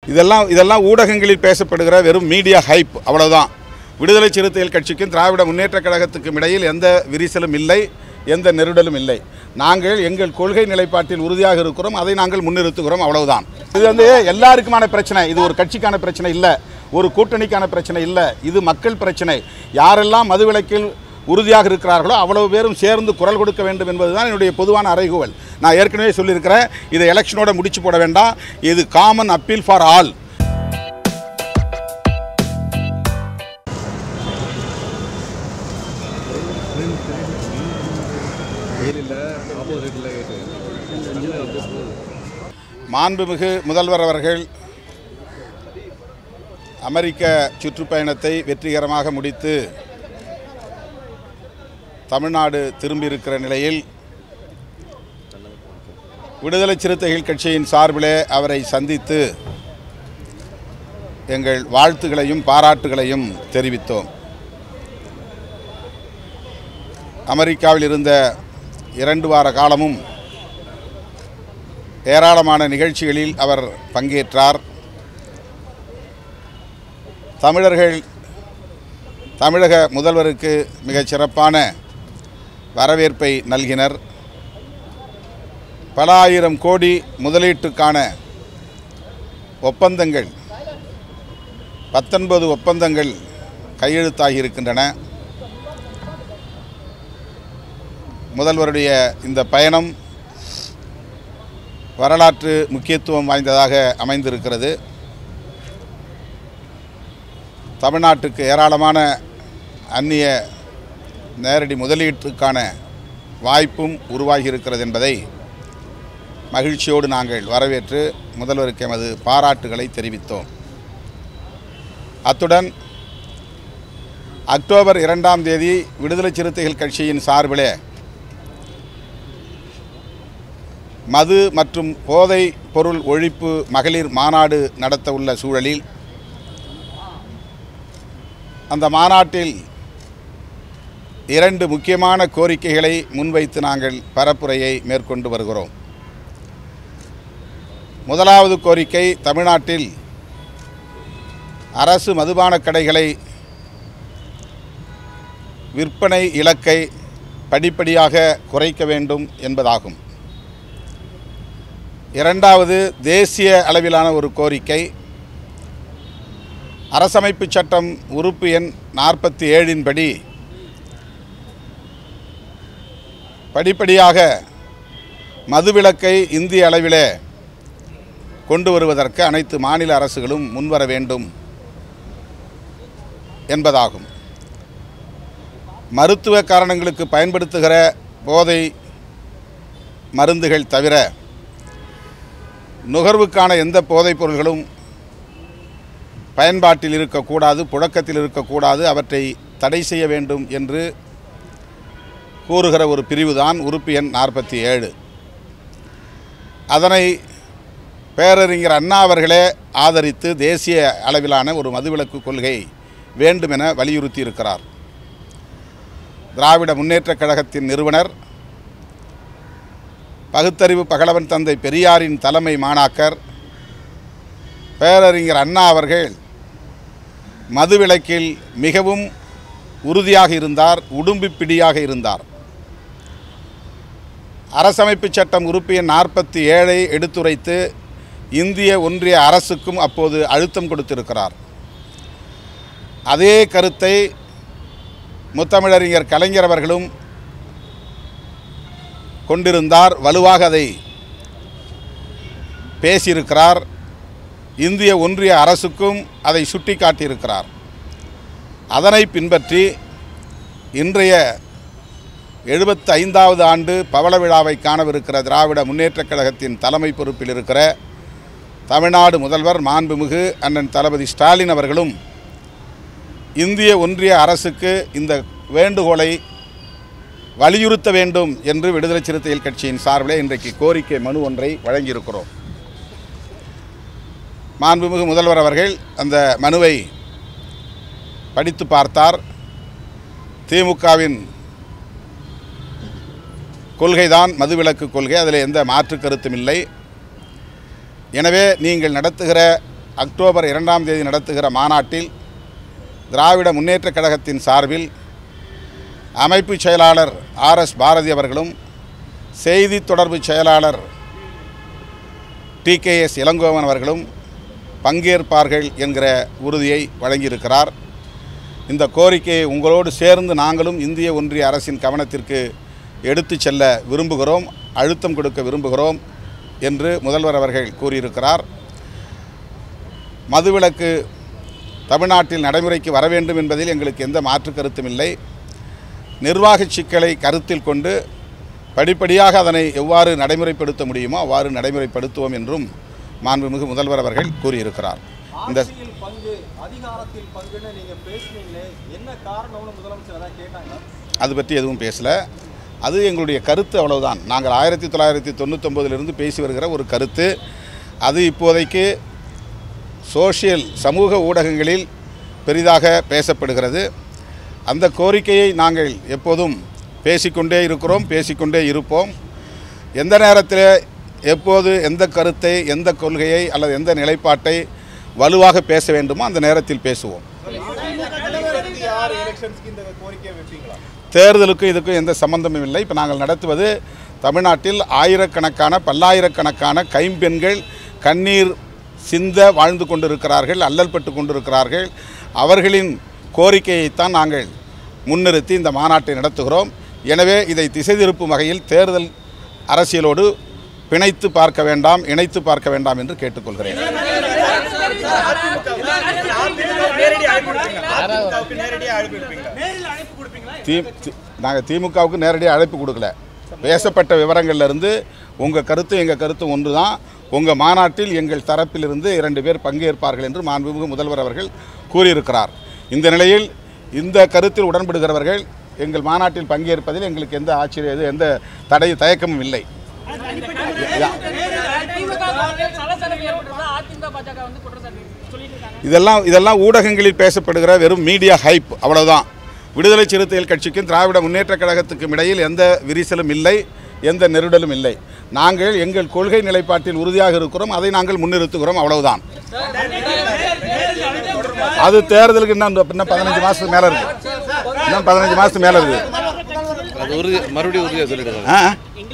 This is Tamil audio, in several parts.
இதெல்லாம் ஊடகங்களில் பேசப்படுகிற வெறும் மீடியா ஹைப், அவ்வளவுதான். விடுதலை சிறுத்தைகள் கட்சிக்கும் திராவிட முன்னேற்றக் கழகத்துக்கும் இடையில் எந்த விரிசலும் இல்லை, எந்த நெருடலும் இல்லை. நாங்கள் எங்கள் கொள்கை நிலைப்பாட்டில் உறுதியாக இருக்கிறோம், அதை நாங்கள் முன்னிறுத்துகிறோம், அவ்வளவுதான். இது எல்லாருக்குமான பிரச்சனை. இது ஒரு கட்சிக்கான பிரச்சனை இல்லை, ஒரு கூட்டணிக்கான பிரச்சனை இல்லை. இது மக்கள் பிரச்சனை. யாரெல்லாம் மதுவிலக்கில் உறுதியாக இருக்கிறார்களோ அவ்வளவு பேரும் சேர்ந்து குரல் கொடுக்க வேண்டும் என்பதுதான் என்னுடைய பொதுவான அறைகூவல். நான் ஏற்கனவே சொல்லியிருக்கிறேன், இதை எலெக்ஷனோட முடிச்சு போட வேண்டாம். இது காமன் அப்பீல் ஃபார் ஆல். மாண்புமிகு முதல்வர் அவர்கள் அமெரிக்க சுற்றுப்பயணத்தை வெற்றிகரமாக முடித்து தமிழ்நாடு திரும்பியிருக்கிற நிலையில் விடுதலை சிறுத்தைகள் கட்சியின் சார்பிலே அவரை சந்தித்து எங்கள் வாழ்த்துக்களையும் பாராட்டுகளையும் தெரிவித்தோம். அமெரிக்காவில் இருந்த 2 வார காலமும் ஏராளமான நிகழ்ச்சிகளில் அவர் பங்கேற்றார். தமிழக முதல்வருக்கு மிகச் சிறப்பான வரவேற்பை நல்கினர். பல ஆயிரம் கோடி முதலீட்டுக்கான ஒப்பந்தங்கள் 19 ஒப்பந்தங்கள் கையெழுத்தாகியிருக்கின்றன. முதல்வருடைய இந்த பயணம் வரலாற்று முக்கியத்துவம் வாய்ந்ததாக அமைந்திருக்கிறது. தமிழ்நாட்டுக்கு ஏராளமான அந்நிய நேரடி முதலீட்டுக்கான வாய்ப்பும் உருவாகியிருக்கிறது என்பதை மகிழ்ச்சியோடு நாங்கள் வரவேற்று முதல்வருக்கு எமது பாராட்டுகளை தெரிவித்தோம். அத்துடன் அக்டோபர் 2ஆம் தேதி விடுதலை சிறுத்தைகள் கட்சியின் சார்பிலே மது மற்றும் போதை பொருள் ஒழிப்பு மகளிர் மாநாடு நடத்த உள்ள சூழலில் அந்த மாநாட்டில் 2 முக்கியமான கோரிக்கைகளை முன்வைத்து நாங்கள் பரப்புரையை மேற்கொண்டு வருகிறோம். முதலாவது கோரிக்கை, தமிழ்நாட்டில் அரசு மதுபான கடைகளை விற்பனை இலக்கை படிப்படியாக குறைக்க வேண்டும் என்பதாகும். இரண்டாவது, தேசிய அளவிலான ஒரு கோரிக்கை, அரசமைப்பு சட்டம் உறுப்பு எண் 47 படி படிப்படியாக மதுவிலக்கை இந்திய அளவிலே கொண்டு வருவதற்கு அனைத்து மாநில அரசுகளும் முன்வர வேண்டும் என்பதாகும். மருத்துவ காரணங்களுக்கு பயன்படுத்துகிற போதை மருந்துகள் தவிர நுகர்வுக்கான எந்த போதைப் பொருள்களும் பயன்பாட்டில் இருக்கக்கூடாது, புழக்கத்தில் இருக்கக்கூடாது, அவற்றை தடை செய்ய வேண்டும் என்று கூறுகிற ஒரு பிரிவுதான் உறுப்பு எண் 47. அதனை பேரறிஞர் அண்ணா அவர்களே ஆதரித்து தேசிய அளவிலான ஒரு மதுவிலக்கு கொள்கை வேண்டும் என வலியுறுத்தி இருக்கிறார். திராவிட முன்னேற்றக் கழகத்தின் நிறுவனர், பகுத்தறிவு பகலவன் தந்தை பெரியாரின் தலைமை மாணாக்கர் பேரறிஞர் அண்ணா அவர்கள் மதுவிலக்கில் மிகவும் உறுதியாக இருந்தார், உடும்பிப்பிடியாக இருந்தார். அரசமைப்பு சட்டம் உறுப்பு எண் 47 எடுத்துரைத்து இந்திய ஒன்றிய அரசுக்கும் அப்போது அழுத்தம் கொடுத்திருக்கிறார். அதே கருத்தை முத்தமிழறிஞர் கலைஞர் அவர்களும் கொண்டிருந்தார், வலுவாக அதை பேசியிருக்கிறார். இந்திய ஒன்றிய அரசுக்கும் அதை சுட்டி காட்டியிருக்கிறார். அதனை பின்பற்றி இன்றைய 75வது ஆண்டு பவள விழாவை காணவிருக்கிற திராவிட முன்னேற்றக் கழகத்தின் தலைமை பொறுப்பில் இருக்கிற தமிழ்நாடு முதல்வர் மாண்புமிகு அண்ணன் தளபதி ஸ்டாலின் அவர்களும் இந்திய ஒன்றிய அரசுக்கு இந்த வேண்டுகோளை வலியுறுத்த வேண்டும் என்று விடுதலை சிறுத்தைகள் கட்சியின் சார்பிலே இன்றைக்கு கோரிக்கை மனு ஒன்றை வழங்கியிருக்கிறோம். மாண்புமிகு முதல்வர் அவர்கள் அந்த மனுவை படித்து பார்த்தார். திமுகவின் கொள்கைதான் மதுவிலக்கு கொள்கை, அதில் எந்த மாற்று கருத்தும் இல்லை. எனவே நீங்கள் நடத்துகிற அக்டோபர் 2ஆம் தேதி நடத்துகிற மாநாட்டில் திராவிட முன்னேற்றக் கழகத்தின் சார்பில் அமைப்பு செயலாளர் RS பாரதி அவர்களும் செய்தி தொடர்பு செயலாளர் TKS இளங்கோவன் அவர்களும் பங்கேற்பார்கள் என்கிற உறுதியை வழங்கியிருக்கிறார். இந்த கோரிக்கையை உங்களோடு சேர்ந்து நாங்களும் இந்திய ஒன்றிய அரசின் கவனத்திற்கு எடுத்து செல்ல விரும்புகிறோம், அழுத்தம் கொடுக்க விரும்புகிறோம் என்று முதல்வர் அவர்கள் கூறியிருக்கிறார். மதுவிலக்கு தமிழ்நாட்டில் நடைமுறைக்கு வர வேண்டும் என்பதில் எங்களுக்கு எந்த மாற்று கருத்தும் இல்லை. நிர்வாக சிக்கலை கருத்தில் கொண்டு படிப்படியாக அதனை எவ்வாறு நடைமுறைப்படுத்த முடியுமோ அவ்வாறு நடைமுறைப்படுத்துவோம் என்றும் மாண்புமிகு முதல்வர் அவர்கள் கூறியிருக்கிறார். இந்த அது பற்றி எதுவும் பேசல. அது எங்களுடைய கருத்து, அவ்வளவுதான். நாங்கள் 1999 பேசி வருகிற ஒரு கருத்து. அது இப்போதைக்கு சமூக ஊடகங்களில் பெரிதாக பேசப்படுகிறது. அந்த கோரிக்கையை நாங்கள் எப்போதும் பேசிக்கொண்டே இருக்கிறோம், பேசிக்கொண்டே இருப்போம். எந்த நேரத்தில் எப்போது எந்த கருத்தை, எந்த கொள்கையை அல்லது எந்த நிலைப்பாட்டை வலுவாக பேச வேண்டுமோ அந்த நேரத்தில் பேசுவோம். தேர்தலுக்கு இதுக்கும் எந்த சம்பந்தமும் இல்லை. இப்போ நாங்கள் நடத்துவது தமிழ்நாட்டில் ஆயிரக்கணக்கான பல்லாயிரக்கணக்கான கைம்பெண்கள் கண்ணீர் சிந்த வாழ்ந்து கொண்டிருக்கிறார்கள், அல்லல்பட்டு கொண்டிருக்கிறார்கள். அவர்களின் கோரிக்கையைத்தான் நாங்கள் முன்னிறுத்தி இந்த மாநாட்டை நடத்துகிறோம். எனவே இதை திசை திருப்பும் வகையில் தேர்தல் அரசியலோடு பிணைத்து பார்க்க வேண்டாம், இணைத்து பார்க்க வேண்டாம் என்று கேட்டுக்கொள்கிறேன். நாங்கள் திமுகவுக்கு நேரடியாக அழைப்பு கொடுக்கல. பேசப்பட்ட விவரங்கள்லேருந்து உங்கள் கருத்து எங்கள் கருத்து ஒன்று தான். உங்கள் மாநாட்டில் எங்கள் தரப்பிலிருந்து 2 பேர் பங்கேற்பார்கள் என்று மாண்புமிகு முதல்வர் அவர்கள் கூறியிருக்கிறார். இந்த நிலையில் இந்த கருத்தில் உடன்படுகிறவர்கள் எங்கள் மாநாட்டில் பங்கேற்பதில் எங்களுக்கு எந்த ஆச்சரியம், எந்த தயக்கமும் இல்லை. இதெல்லாம் ஊடகங்களில் பேசப்படுகிற வெறும் மீடியா ஹைப், அவ்வளவுதான். விடுதலை சிறுத்தைகள் கட்சிக்கும் திராவிட முன்னேற்றக் கழகத்துக்கும் இடையில் எந்த விரிசலும் இல்லை, எந்த நெருடலும் இல்லை. நாங்கள் எங்கள் கொள்கை நிலைப்பாட்டில் உறுதியாக இருக்கிறோம், அதை நாங்கள் முன்னிறுத்துகிறோம், அவ்வளவுதான். அது தேர்தலுக்கு இன்னும் 15 மாதத்துக்கு மேலே இருக்குது. இன்னும் 15 மாதத்துக்கு மேலே இருக்குது. மறுபடியும் உறுதியாக சொல்லிடுறாங்க.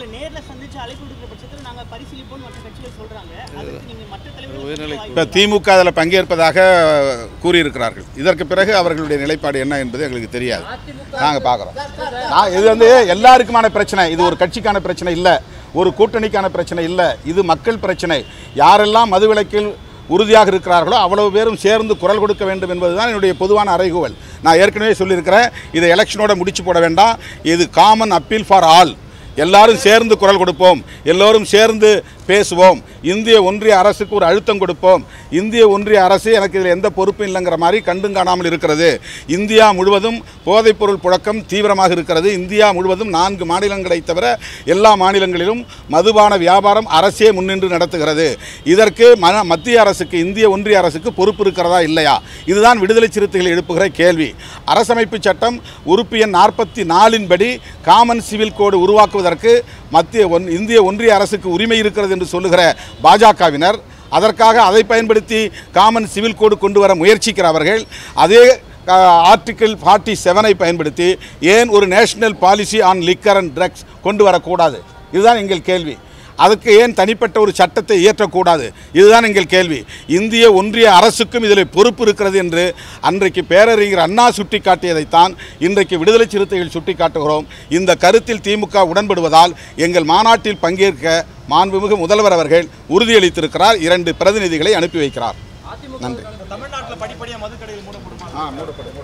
இப்போ திமுக அதில் பங்கேற்பதாக கூறியிருக்கிறார்கள். இதற்கு பிறகு அவர்களுடைய நிலைப்பாடு என்ன என்பது எங்களுக்கு தெரியாது. நாங்கள் பார்க்குறோம். இது எல்லாருக்குமான பிரச்சனை. இது ஒரு கட்சிக்கான பிரச்சனை இல்லை, ஒரு கூட்டணிக்கான பிரச்சனை இல்லை. இது மக்கள் பிரச்சனை. யாரெல்லாம் மதுவிலக்கில் உறுதியாக இருக்கிறார்களோ அவ்வளவு பேரும் சேர்ந்து குரல் கொடுக்க வேண்டும் என்பதுதான் என்னுடைய பொதுவான அறைகூவல். நான் ஏற்கனவே சொல்லியிருக்கிறேன், இதை எலெக்ஷனோட முடிச்சு போட வேண்டாம். இது காமன் அப்பீல் ஃபார் ஆல். எல்லாரும் சேர்ந்து குரல் கொடுப்போம், எல்லோரும் சேர்ந்து பேசுவோம். இந்திய ஒன்றிய அரசுக்கு ஒரு அழுத்தம் கொடுப்போம். இந்திய ஒன்றிய அரசு எனக்கு இதில் எந்த பொறுப்பும் இல்லைங்கிற மாதிரி கண்டும் காணாமல் இருக்கிறது. இந்தியா முழுவதும் போதைப்பொருள் புழக்கம் தீவிரமாக இருக்கிறது. இந்தியா முழுவதும் 4 மாநிலங்களை தவிர எல்லா மாநிலங்களிலும் மதுபான வியாபாரம் அரசே முன்னின்று நடத்துகிறது. இதற்கு மத்திய அரசுக்கு, இந்திய ஒன்றிய அரசுக்கு பொறுப்பு இருக்கிறதா இல்லையா? இதுதான் விடுதலை சிறுத்தைகள் எழுப்புகிற கேள்வி. அரசமைப்பு சட்டம் உறுப்பு எண் 44 படி காமன் சிவில் கோடு உருவாக்குவதற்கு இந்திய ஒன்றிய அரசுக்கு உரிமை இருக்கிறது என்று சொல்லுகிற பாஜகவினர் அதற்காக அதை பயன்படுத்தி காமன் சிவில் கோடு கொண்டு வர முயற்சிக்கிறவர்கள் அதே ஆர்டிகிள் 47 பயன்படுத்தி ஏன் ஒரு national policy on liquor and drugs கொண்டு வரக்கூடாது? இதுதான் எங்கள் கேள்வி. அதுக்கு ஏன் தனிப்பட்ட ஒரு சட்டத்தை இயற்றக்கூடாது? இதுதான் எங்கள் கேள்வி. இந்திய ஒன்றிய அரசுக்கும் இதில் பொறுப்பு இருக்கிறது என்று அன்றைக்கு பேரறிஞர் அண்ணா சுட்டிக்காட்டியதைத்தான் இன்றைக்கு விடுதலை சிறுத்தைகள் சுட்டிக்காட்டுகிறோம். இந்த கருத்தில் திமுக உடன்படுவதால் எங்கள் மாநாட்டில் பங்கேற்க மாண்புமிகு முதல்வர் அவர்கள் உறுதியளித்திருக்கிறார். 2 பிரதிநிதிகளை அனுப்பி வைக்கிறார். நன்றி.